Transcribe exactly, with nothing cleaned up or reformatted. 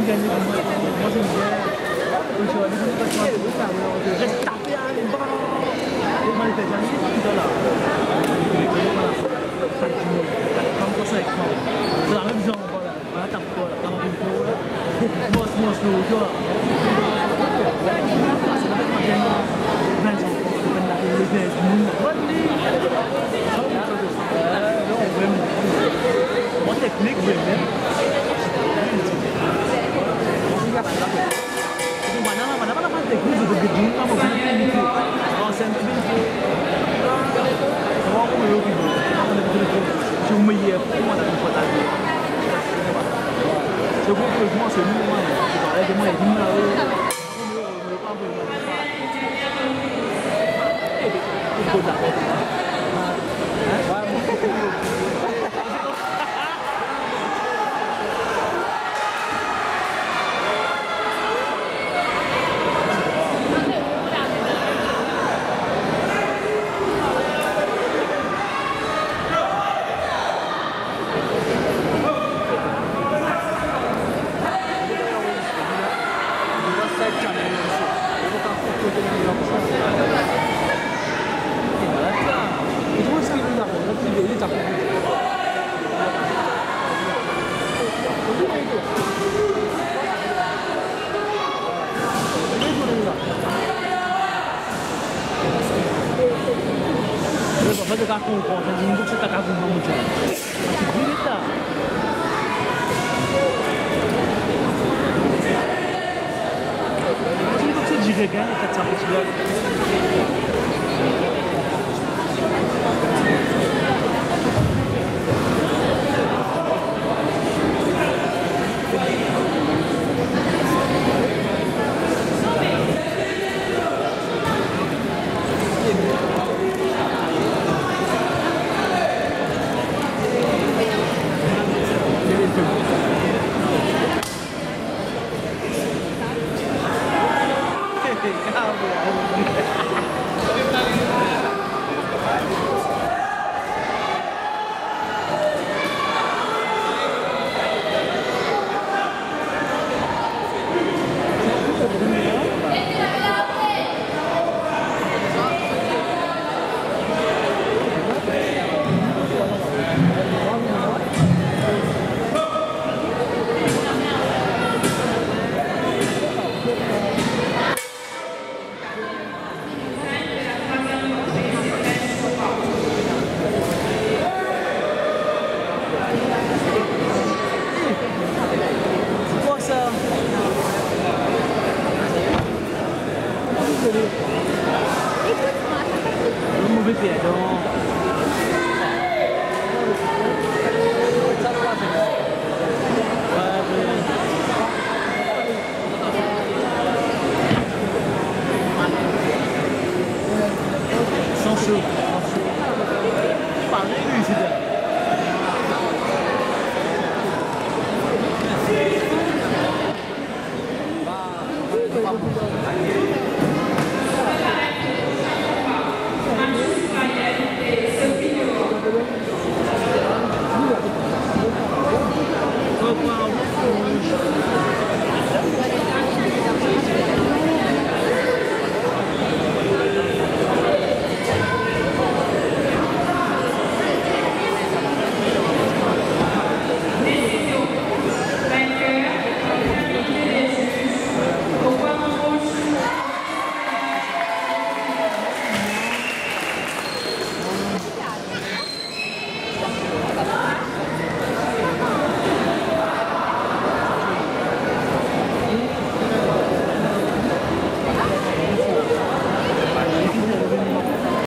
j'aime gagner. Moi, j'aime bien. Donc, tu vois, les gens qui passent par là, je reste tapé à les bras. Et moi, les amis, ils sont là. Comme ça, c'est comme c'est la même chose. Voilà, voilà, tape quoi, là, dans une peau, là. Moi, moi, je le vois. C'est la même chose. vingt ans, c'est la même chose. Bonne nuit. Non, vraiment. Moi, technique, vraiment. Mana mana mana mana teknik juga gedung kamu begini gitu. Kalau sentiment itu, kalau aku belum gitu, aku lebih gitu. Cuma ya, cuma tak dapat lagi. Coba aku cuma semua mana, kalau ada cuma ini lah. Aku mau mau apa pun mana. Eh, itu dah. Wah, Fazer com o conta, não vou você tacar com o nome de mas que bonita. Não vou você desregar e tá sabendo le mauvais pied, donc